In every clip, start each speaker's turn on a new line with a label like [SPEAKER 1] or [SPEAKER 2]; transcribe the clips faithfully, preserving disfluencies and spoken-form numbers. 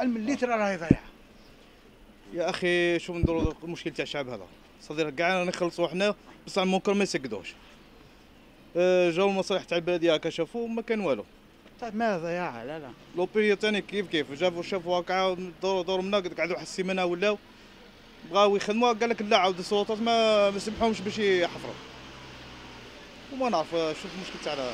[SPEAKER 1] اقل من لتر راهي ضايعه.
[SPEAKER 2] يا اخي شو نديروا المشكل تاع الشعب هذا صدير كاع نخلصوا حنا بصح ممكن ما يسقدوش. أه جاو المصالح تاع البلديه هكا شافوا ما كان والو.
[SPEAKER 1] طيب ما ضياعه لا لا
[SPEAKER 2] لوبيريا ثاني كيف كيف جابوا شافوا هكا دوروا دوروا منا قعدوا واحد السيمانه ولاو بغاو يخدموا قال لك لا عاود السلطات ما ما سمحوهمش باش يحفروا. وما نعرف شوف المشكل تاعنا.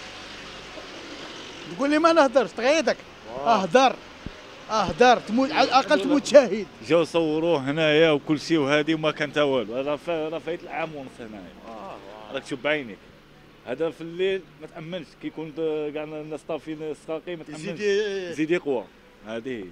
[SPEAKER 1] تقول لي ما نهدرش تغيدك اهدر اهدر تموت على الاقل تموت شهيد.
[SPEAKER 3] جاو صوروه هنايا وكل شيء وهذه وما كان حتى والو. هذا راه فايت العام ونص هنايا راك تشوف بعينيك. هذا في الليل ما تامنش كي يكون كاع الناس طافين سقاقي ما تامنش يزيد يقوى. هذه هي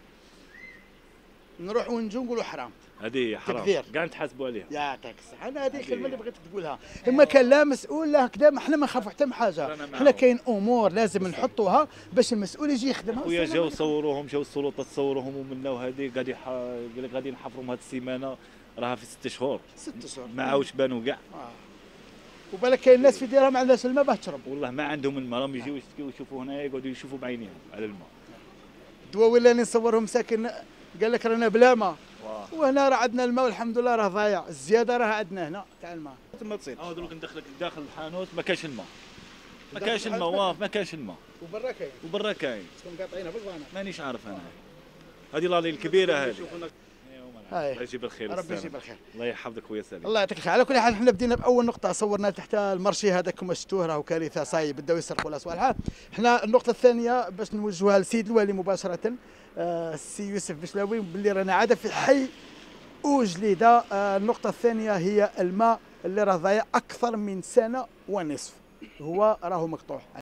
[SPEAKER 1] نروح ونجو نقولوا حرام.
[SPEAKER 3] هذه هي حرام
[SPEAKER 1] تكذير
[SPEAKER 3] كاع نتحاسبوا عليها.
[SPEAKER 1] يعطيك الصحة. انا هذه الكلمه اللي بغيت تقولها. اما كان لا مسؤول لا هكذا ما حنا ما نخافوا حتى من حاجه. حنا كاين امور لازم نحطوها باش المسؤول يجي يخدمها.
[SPEAKER 3] خويا جاو صوروهم جاو السلطات صوروهم ومنا وهذه قاعد يح... قال لك غادي نحفروا هذه السيمانه راها في ست شهور.
[SPEAKER 1] ست شهور
[SPEAKER 3] ما عاودش بانوا كاع.
[SPEAKER 1] آه. وبالك كاين ناس في ديرها ما عندهاش الماء باه تشرب.
[SPEAKER 3] والله ما عندهم الماء راهم يجيو يشتكيو يشوفوا هنايا يقعدوا يشوفوا بعينيهم على الماء.
[SPEAKER 1] الدواوين اللي نصورهم ساكن قال لك رانا بلا ماء وهنا راه عندنا الماء والحمد لله راه ضايع. الزياده راه عندنا هنا تاع الماء.
[SPEAKER 2] تما تصير
[SPEAKER 3] اه دروك ندخلك داخل الحانوت ما كاينش الماء. ما كاينش الماء واف ما كاينش الماء.
[SPEAKER 1] وبرا كاين
[SPEAKER 3] وبرا كاين.
[SPEAKER 1] شكون قاطعينها بالفانا
[SPEAKER 3] مانيش عارف انا. هذه لالي الكبيره هذه.
[SPEAKER 1] هاي
[SPEAKER 3] الله يجيب الخير.
[SPEAKER 1] ربي يجيب الخير.
[SPEAKER 3] الله يحفظك خويا سالم.
[SPEAKER 1] الله يعطيك الخير. على كل حال حنا بدينا باول نقطه صورنا تحت المرشي هذاك كما شفتوه راهو كارثه صايب بداو يسرقوا الاسواق. حنا النقطه الثانيه باش نوجهوها للسيد الوالي مباشره آه السي يوسف بشلاوي باللي رانا عاده في حي اوجليده. آه النقطه الثانيه هي الماء اللي راه ضايع اكثر من سنه ونصف هو راهو مقطوع.